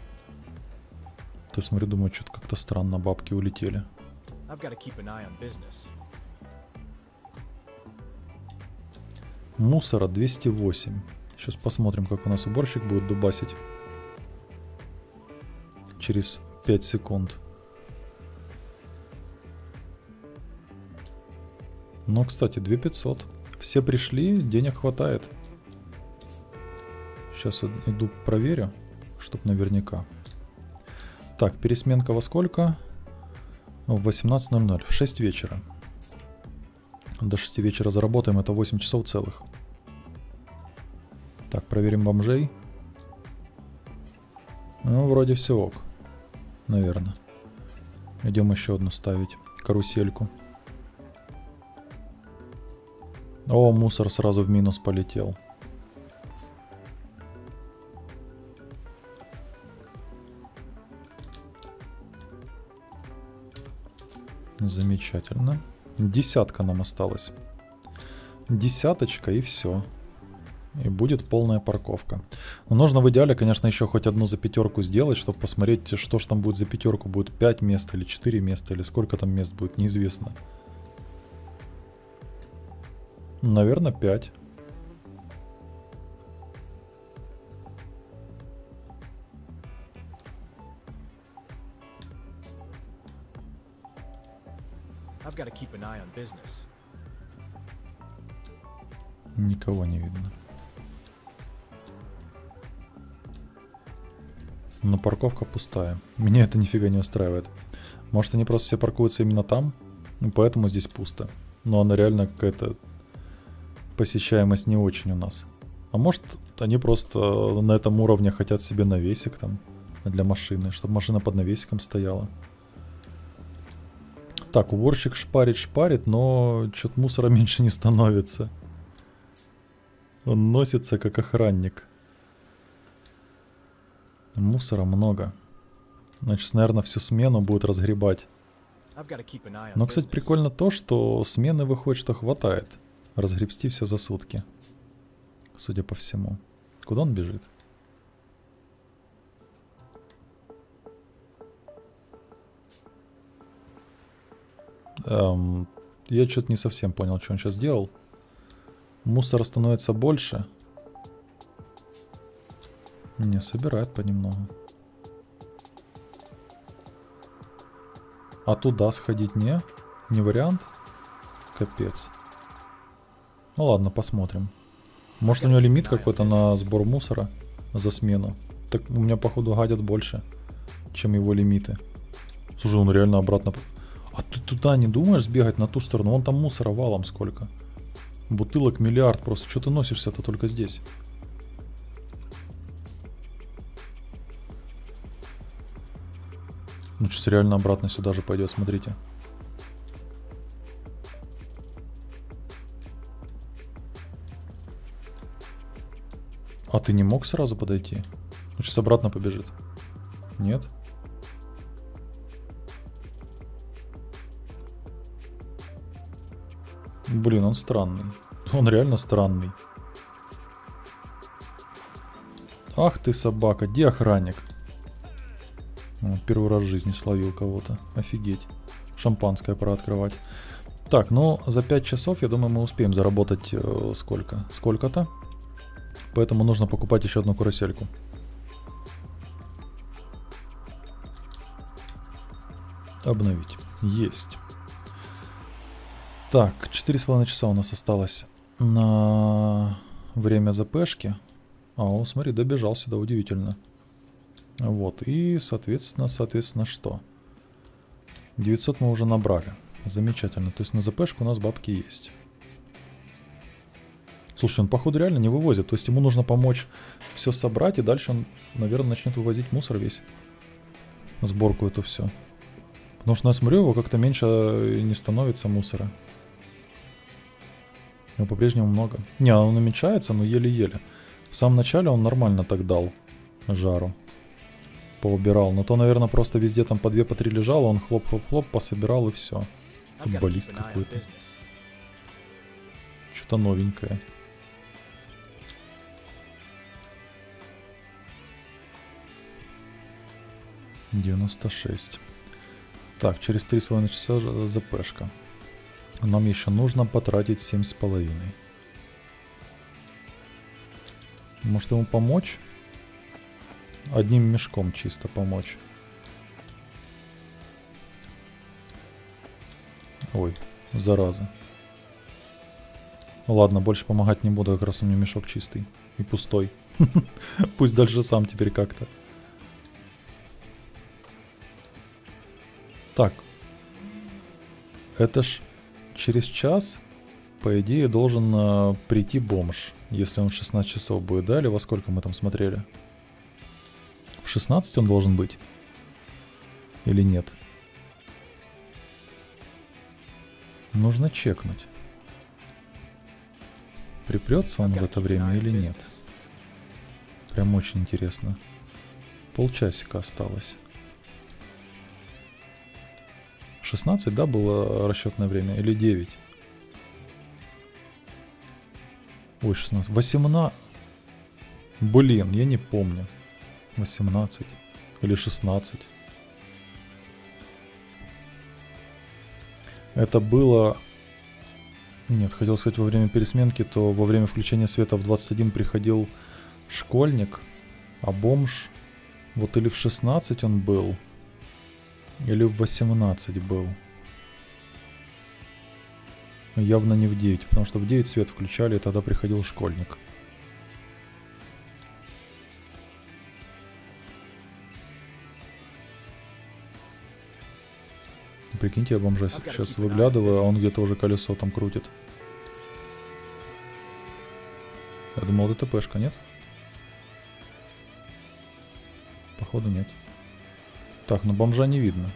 Speaker 1: Ты смотри, думаю, что-то как-то странно бабки улетели. Мусора 208. Сейчас посмотрим, как у нас уборщик будет дубасить. Через 5 секунд. Ну, кстати, 2500. Все пришли, денег хватает. Сейчас иду проверю, чтоб наверняка. Так, пересменка во сколько? В 18:00. В 6 вечера. До 6 вечера заработаем, это 8 часов целых. Так, проверим бомжей. Ну, вроде все ок. Наверное. Идем еще одну ставить. Карусельку. О, мусор сразу в минус полетел. Замечательно. 10 нам осталось. 10 и все. И будет полная парковка. Но нужно в идеале, конечно, еще хоть одну за 5 сделать, чтобы посмотреть, что ж там будет за 5. Будет 5 мест или 4 места, или сколько там мест будет, неизвестно. Наверное, 5. Никого не видно. Но парковка пустая. Меня это нифига не устраивает. Может, они просто все паркуются именно там, и поэтому здесь пусто. Но она реально какая-то посещаемость не очень у нас. А может, они просто на этом уровне хотят себе навесик там для машины, чтобы машина под навесиком стояла. Так, уборщик шпарит, но что-то мусора меньше не становится. Он носится как охранник. Мусора много. Значит, наверное, всю смену будет разгребать. Но, кстати, прикольно то, что смены выходит, что хватает. Разгребсти все за сутки. Судя по всему. Куда он бежит? Я что-то не совсем понял, что он сейчас делал. Мусора становится больше. Не, собирает понемногу. А туда сходить не вариант? Капец. Ну ладно, посмотрим. Может, у него лимит какой-то на сбор мусора за смену. Так у меня, походу, гадят больше, чем его лимиты. Слушай, он реально обратно... А ты туда не думаешь сбегать на ту сторону? Вон там мусора валом сколько. Бутылок миллиард просто. Что ты носишься-то только здесь? Ну, сейчас реально обратно сюда же пойдет, смотрите. А ты не мог сразу подойти? Ну, сейчас обратно побежит. Нет? Блин, он странный. Он реально странный. Ах ты собака, где охранник? Первый раз в жизни словил кого-то. Офигеть. Шампанское пора открывать. Так, ну за 5 часов, я думаю, мы успеем заработать сколько? Сколько-то? Поэтому нужно покупать еще одну карусельку. Обновить. Есть. Так, 4,5 часа у нас осталось на время ЗПшки. О, смотри, добежал сюда, удивительно. Вот, и, соответственно, что? 900 мы уже набрали. Замечательно. То есть на ЗПшку у нас бабки есть. Слушай, он, походу, реально не вывозит. То есть ему нужно помочь все собрать, и дальше он, наверное, начнет вывозить мусор весь. Сборку эту все. Потому что, я смотрю, его как-то меньше не становится мусора. Его по-прежнему много. Не, он намечается, но еле-еле. В самом начале он нормально так дал жару. Поубирал. Но то, наверное, просто везде там по 2, по 3 лежало, он хлоп-хлоп-хлоп пособирал и все. Футболист какой-то. Что-то новенькое. $96. Так, через 3,5 часа ЗПшка. Нам еще нужно потратить 7,5. Может ему помочь? Одним мешком чисто помочь. Ой, зараза. Ладно, больше помогать не буду, как раз у меня мешок чистый и пустой. Пусть дальше сам теперь как-то. Так. Это ж через час, по идее, должен прийти бомж. Если он в 16 часов будет, да? Или во сколько мы там смотрели? В 16 он должен быть? Или нет? Нужно чекнуть. Припрется он в это время или нет? Прям очень интересно. Полчасика осталось. 16, да, было расчетное время? Или 9? Ой, 16. 18. Блин, я не помню. 18 или 16. Это было... Нет, хотел сказать во время пересменки, то во время включения света в 21 приходил школьник, а бомж вот или в 16 он был, или в 18 был. Явно не в 9, потому что в 9 свет включали, и тогда приходил школьник. Прикиньте, я бомжа сейчас выглядываю, а он где-то уже колесо там крутит. Я думал, это ТПшка, нет? Походу нет. Так, но бомжа не видно.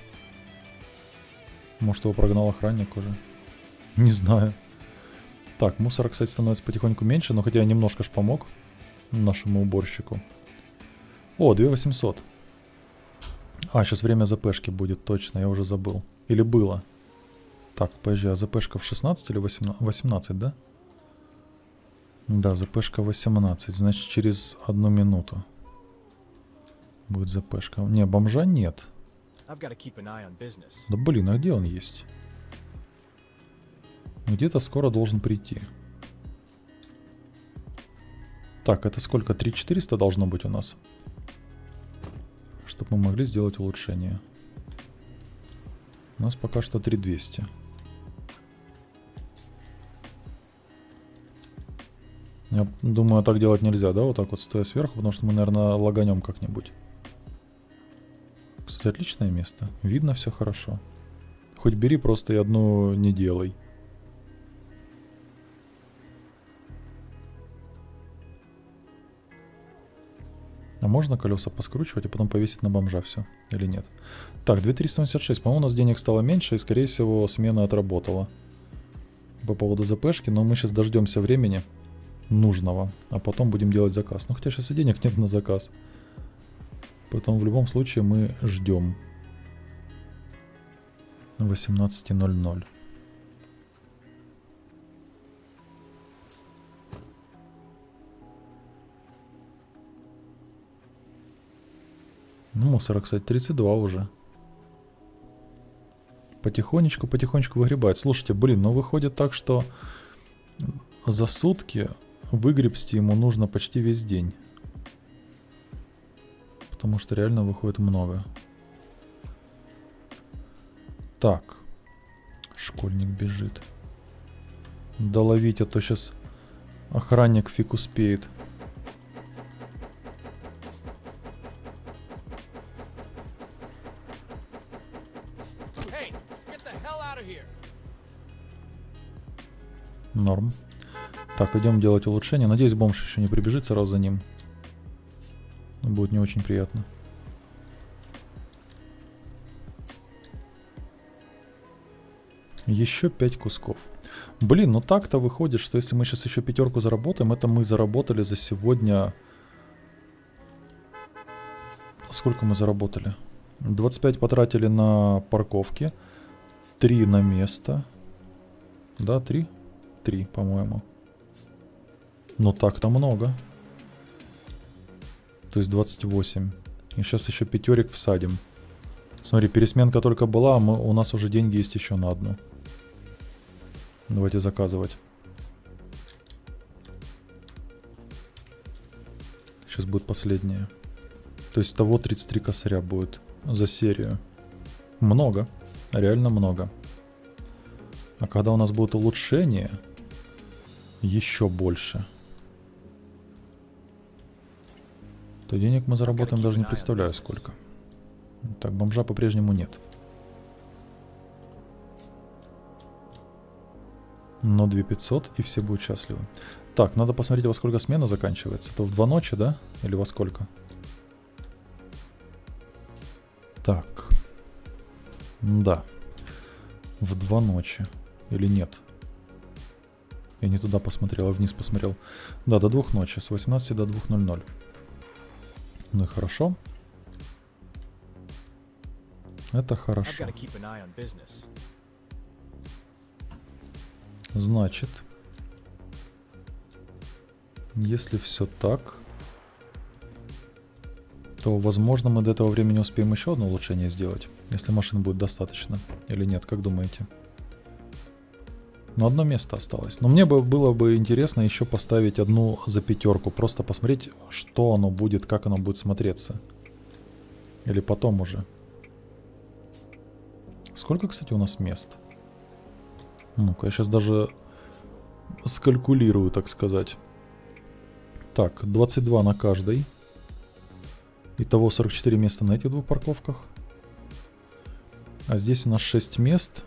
Speaker 1: Может, его прогнал охранник уже? Не знаю. Так, мусора, кстати, становится потихоньку меньше, но хотя я немножко ж помог нашему уборщику. О, 2800. А, сейчас время ЗПшки будет, точно, я уже забыл. Или было. Так, подожди, а ЗПшка в 16 или 18, да? Да, ЗПшка 18, значит через 1 минуту будет ЗПшка. Не, бомжа нет. Да блин, а где он есть? Где-то скоро должен прийти. Так, это сколько? 3400 должно быть у нас? Чтобы мы могли сделать улучшение. У нас пока что 3200. Я думаю, так делать нельзя, да? Вот так вот стоя сверху, потому что мы, наверное, лаганем как-нибудь. Кстати, отличное место. Видно все хорошо. Хоть бери просто и одну не делай. А можно колеса поскручивать и потом повесить на бомжа все? Или нет? Так, 2386. По-моему, у нас денег стало меньше, и, скорее всего, смена отработала. По поводу ЗПшки, но мы сейчас дождемся времени нужного, а потом будем делать заказ. Ну, хотя сейчас и денег нет на заказ. Поэтому в любом случае мы ждем. 18:00. Ну, мусора, кстати, 32 уже. Потихонечку, потихонечку выгребает. Слушайте, блин, ну выходит так, что за сутки выгребсти ему нужно почти весь день. Потому что реально выходит много. Так. Школьник бежит. Доловить, а то сейчас охранник фиг успеет. Норм. Так, идем делать улучшение. Надеюсь, бомж еще не прибежит сразу за ним. Будет не очень приятно. Еще 5 кусков. Блин, ну так-то выходит, что если мы сейчас еще 5 заработаем, это мы заработали за сегодня... Сколько мы заработали? 25 потратили на парковки. 3 на место. Да, 3? 3, по-моему. Ну так-то много. То есть 28. И сейчас еще 5 всадим. Смотри, пересменка только была, а у нас уже деньги есть еще на одну. Давайте заказывать. Сейчас будет последняя. То есть того 33 косаря будет за серию. Много. Реально много. А когда у нас будет улучшение, еще больше. То денег мы заработаем, даже не представляю сколько. Так, бомжа по-прежнему нет. Но 2500 и все будут счастливы. Так, надо посмотреть, во сколько смена заканчивается. Это в 2 ночи, да? Или во сколько? Так. Да. В 2 ночи. Или нет? Я не туда посмотрел, а вниз посмотрел. Да, до 2 ночи. С 18 до 2:00. Ну и хорошо. Это хорошо. Значит, если все так, то, возможно, мы до этого времени успеем еще одно улучшение сделать, если машин будет достаточно. Или нет, как думаете? Но одно место осталось. Но мне было бы интересно еще поставить одну за 5, просто посмотреть, что оно будет, как оно будет смотреться. Или потом уже. Сколько, кстати, у нас мест? Ну-ка, я сейчас даже скалькулирую, так сказать. Так, 22 на каждой. Итого 44 места на этих 2 парковках. А здесь у нас 6 мест.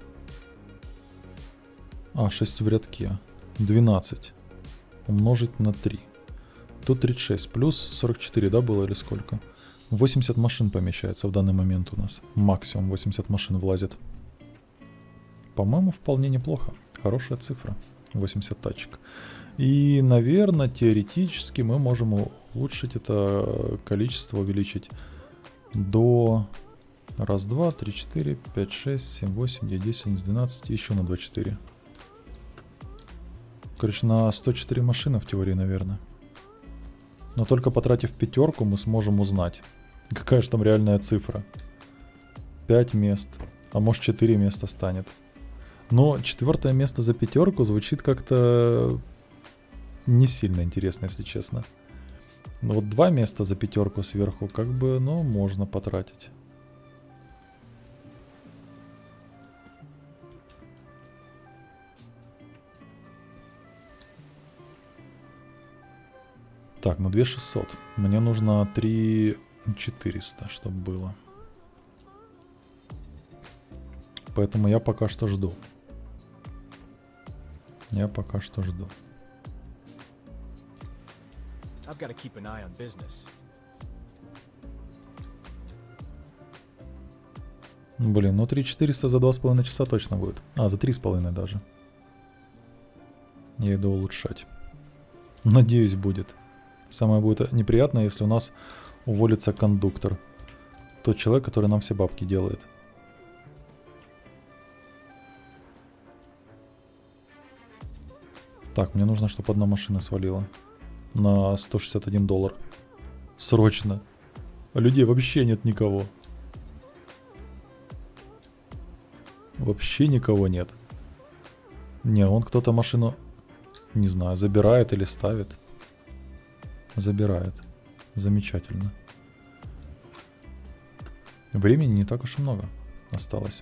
Speaker 1: 6 в рядке. 12 умножить на 3. Тут 36. Плюс 44, да, было или сколько? 80 машин помещается в данный момент у нас. Максимум 80 машин влазит. По-моему, вполне неплохо. Хорошая цифра. 80 тачек. И, наверное, теоретически мы можем улучшить это количество, увеличить до 1, 2, 3, 4, 5, 6, 7, 8, 9, 10, 11, 12, еще на 24. Короче, на 104 машины в теории, наверное. Но только потратив 5 мы сможем узнать, какая же там реальная цифра. 5 мест, а может 4 места станет. Но 4 место за 5 звучит как-то не сильно интересно, если честно. Но вот 2 места за 5 сверху, как бы, ну, можно потратить. Так, ну 2600. Мне нужно 3400, чтобы было. Поэтому я пока что жду. Я пока что жду. Блин, ну 3400 за 2,5 часа точно будет. За 3,5 даже. Я иду улучшать. Надеюсь, будет. Самое будет неприятное, если у нас уволится кондуктор. Тот человек, который нам все бабки делает. Так, мне нужно, чтобы одна машина свалила. На $161. Срочно. А людей вообще нет никого. Вообще никого нет. Не, он кто-то машину Не знаю, забирает или ставит. Забирает. Замечательно. Времени не так уж и много осталось.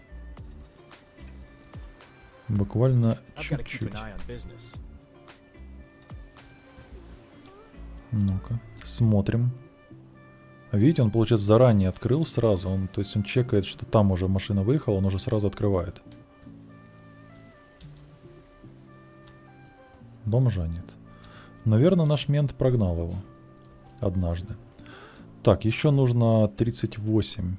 Speaker 1: Буквально чуть-чуть. Ну-ка, смотрим. Видите, он, получается, заранее открыл сразу. То есть он чекает, что там уже машина выехала, он уже сразу открывает. Бомжа нет. Наверное, наш мент прогнал его. Однажды. Так, еще нужно 38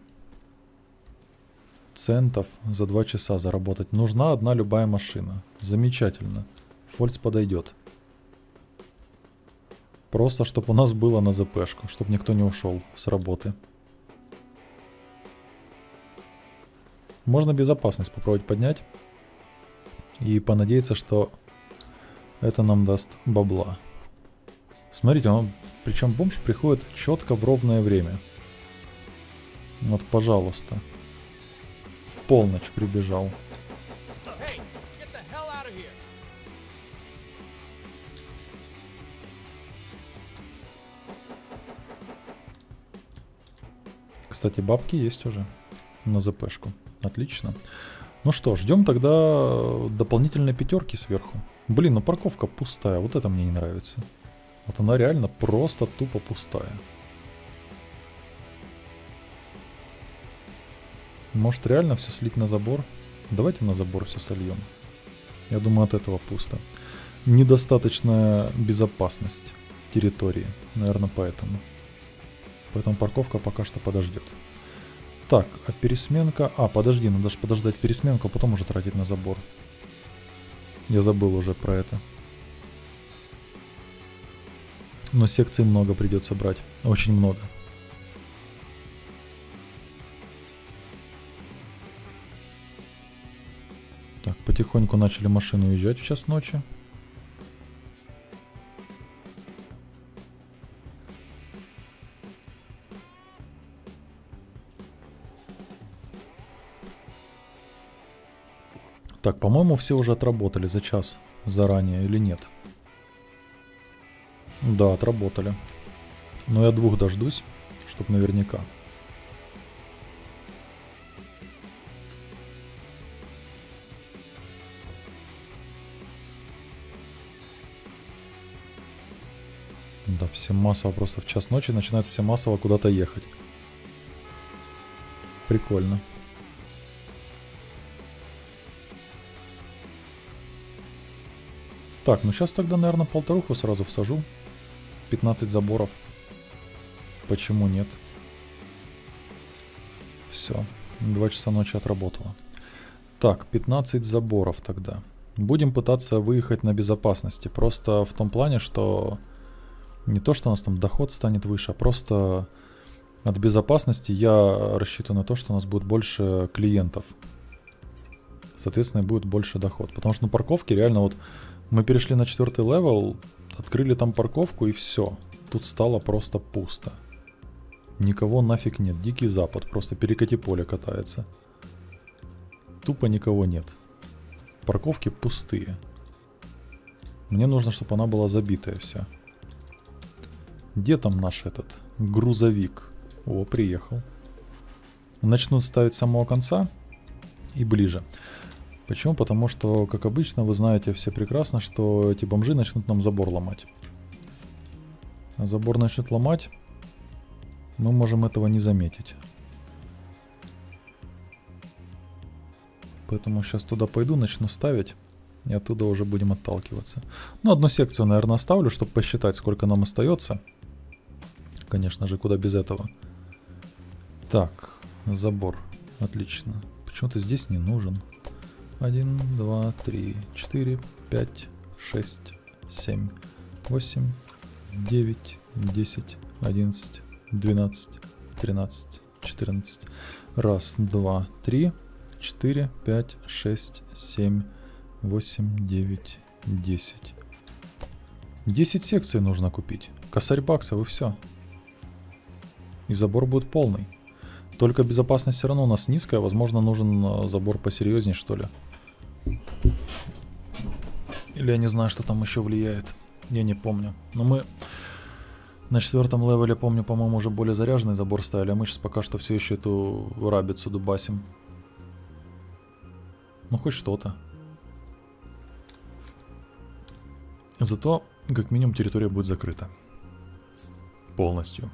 Speaker 1: центов за 2 часа заработать. Нужна одна любая машина. Замечательно. Фольц подойдет. Просто, чтобы у нас было на ЗПшку, чтобы никто не ушел с работы. Можно безопасность попробовать поднять. И понадеяться, что это нам даст бабла. Смотрите, он, причем бомж приходит четко в ровное время. Вот, пожалуйста. В полночь прибежал. Кстати, бабки есть уже на ЗПшку. Отлично. Ну что, ждем тогда дополнительной пятерки сверху. Блин, ну парковка пустая. Вот это мне не нравится. Вот она реально просто тупо пустая. Может реально все слить на забор? Давайте на забор все сольем. Я думаю, от этого пусто. Недостаточная безопасность территории. Наверное, поэтому. Поэтому парковка пока что подождет. Так, а пересменка... А, подожди, надо же подождать пересменку, а потом уже тратить на забор. Я забыл уже про это. Но секций много придется брать. Очень много. Так, потихоньку начали машины уезжать в час ночи. Так, по-моему, все уже отработали за час заранее или нет? Да, отработали. Но я 2 дождусь, чтобы наверняка. Да, все массово просто в час ночи начинают все массово куда-то ехать. Прикольно. Так, ну сейчас тогда, наверное, 1,5 сразу всажу. 15 заборов. Почему нет? Все. 2 часа ночи отработало. Так, 15 заборов тогда. Будем пытаться выехать на безопасности. Просто в том плане, что не то, что у нас там доход станет выше, а просто от безопасности я рассчитываю на то, что у нас будет больше клиентов. Соответственно, будет больше доход. Потому что на парковке реально вот мы перешли на 4-й левел, открыли там парковку и все. Тут стало просто пусто. Никого нафиг нет. Дикий запад. Просто перекати поле катается. Тупо никого нет. Парковки пустые. Мне нужно, чтобы она была забитая вся. Где там наш этот грузовик? О, приехал. Начнут ставить с самого конца и ближе. Почему? Потому что, как обычно, вы знаете все прекрасно, что эти бомжи начнут нам забор ломать. А забор начнут ломать, мы можем этого не заметить. Поэтому сейчас туда пойду, начну ставить, и оттуда уже будем отталкиваться. Ну, одну секцию, наверное, оставлю, чтобы посчитать, сколько нам остается. Конечно же, куда без этого. Так, забор. Отлично. Почему-то здесь не нужен. 1, 2, 3, 4, 5, 6, 7, 8, 9, 10, 11, 12, 13, 14. Раз, два, 3, 4, 5, 6, 7, 8, 9, 10. 10 секций нужно купить. Косарь баксов и все. И забор будет полный. Только безопасность все равно у нас низкая. Возможно, нужен забор посерьезнее, что ли. Или я не знаю, что там еще влияет. Я не помню. Но мы на 4-м левеле, помню, по-моему, уже более заряженный забор ставили, а мы сейчас пока что все еще эту рабицу дубасим. Ну, хоть что-то. Зато, как минимум, территория будет закрыта. Полностью.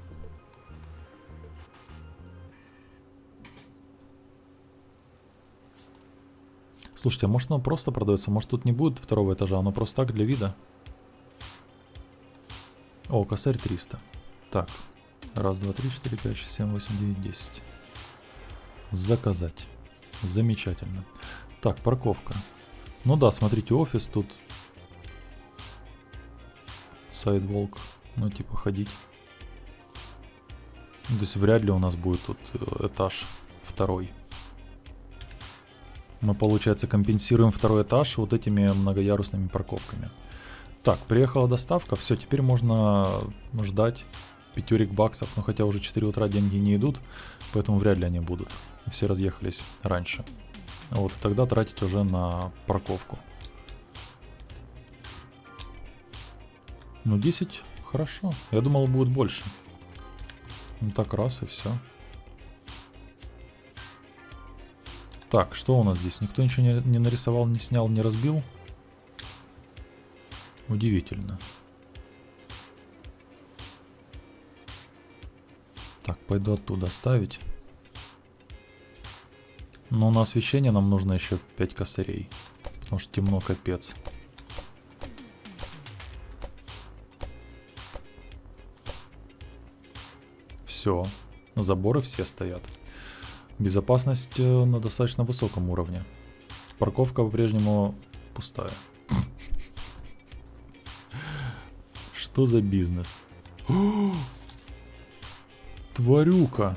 Speaker 1: Слушайте, а может оно просто продается? Может тут не будет 2-го этажа, оно просто так для вида? О, косарь 300. Так. 1, 2, 3, 4, 5, 6, 7, 8, 9, 10. Заказать. Замечательно. Так, парковка. Ну да, смотрите, офис тут. Сайдволк. Ну, типа ходить. То есть вряд ли у нас будет тут этаж 2. Мы, получается, компенсируем 2-й этаж вот этими многоярусными парковками. Так, приехала доставка. Все, теперь можно ждать 5 баксов. Но хотя уже 4 утра деньги не идут, поэтому вряд ли они будут. Все разъехались раньше. Вот, и тогда тратить уже на парковку. Ну, 10 хорошо. Я думал, будет больше. Ну так раз и все. Так, что у нас здесь? Никто ничего не нарисовал, не снял, не разбил? Удивительно. Так, пойду оттуда ставить. Но на освещение нам нужно еще 5 косарей. Потому что темно капец. Все. Заборы все стоят. Безопасность на достаточно высоком уровне. Парковка по-прежнему пустая. Что за бизнес? Тварюка.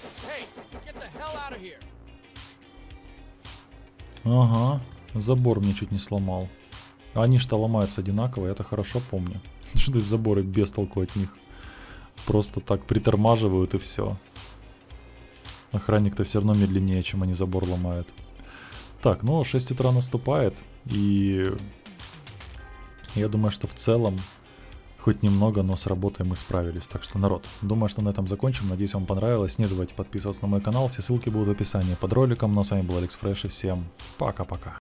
Speaker 1: Ага, забор мне чуть не сломал. Они что ломаются одинаково, я это хорошо помню. Что эти заборы без толку от них. Просто так притормаживают и все. Охранник-то все равно медленнее, чем они забор ломают. Так, ну 6 утра наступает. И я думаю, что в целом хоть немного, но с работой мы справились. Так что, народ, думаю, что на этом закончим. Надеюсь, вам понравилось. Не забывайте подписываться на мой канал. Все ссылки будут в описании под роликом. Ну а с вами был Алекс Фреш. И всем пока-пока.